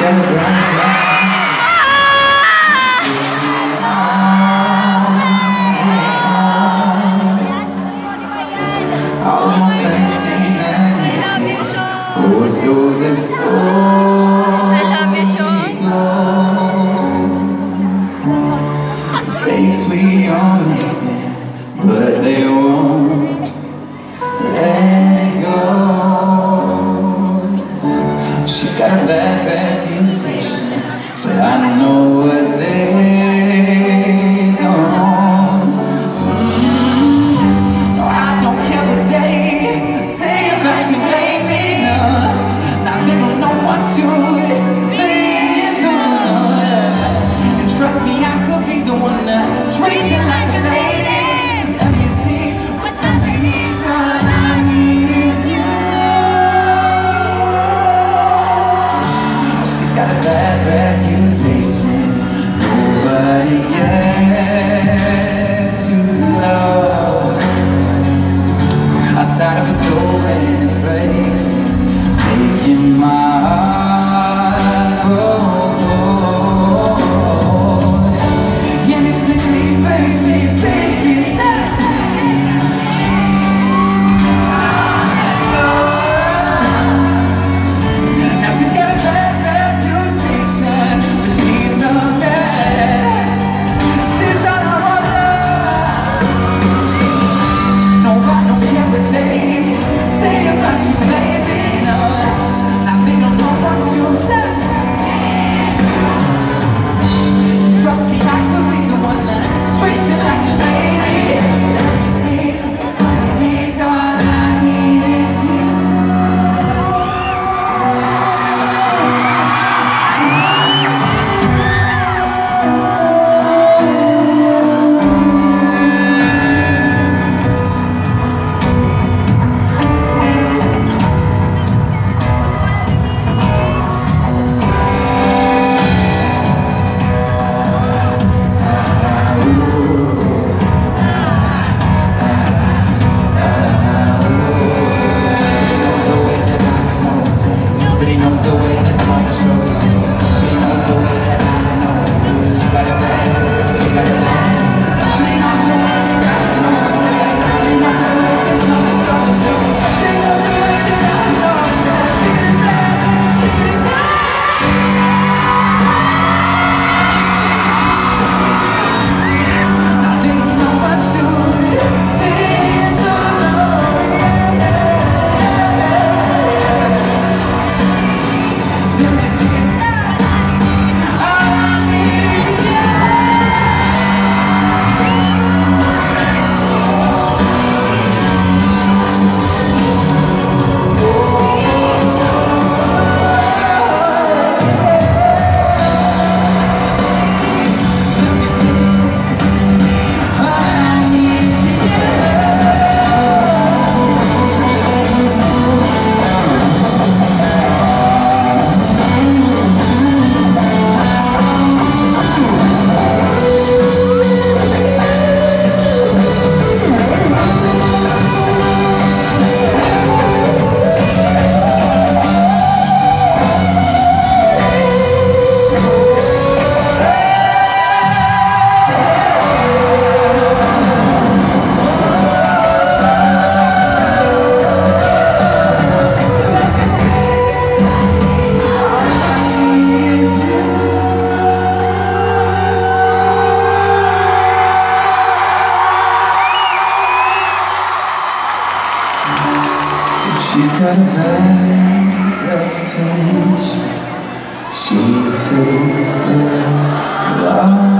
got a black all my friends saying that oh, so the story goes. Mistakes we all make, but they won't let go. She's got a bad reputation, but I know what they don't. No, I don't care what they say about you, baby. No, they don't know what you've been through. And trust me, I could be the one that treats you like a lady. Let me see what's underneath all I need is you. She's got a bad reputation, nobody gets too close. Outside of her soul and it's breaking, making my heart grow cold. And it's the deep and she's sinking. Now she's got a bad reputation, but she's a bad. She's all I want. No, I don't care what they say about you, baby. No, now they don't know what you said. Trust me, I could be the one that treats you like a lady. Let me see what's underneath all I need is you. But he knows the way that's on the shoulders. He knows the way that I know. She got it bad, she got it bad. But he knows the way that I know. He knows the way that's on the shoulders. He knows the way that I know. She got it bad, she got it bad. Now they don't know what to do. She's got a bad reputation. She takes the love.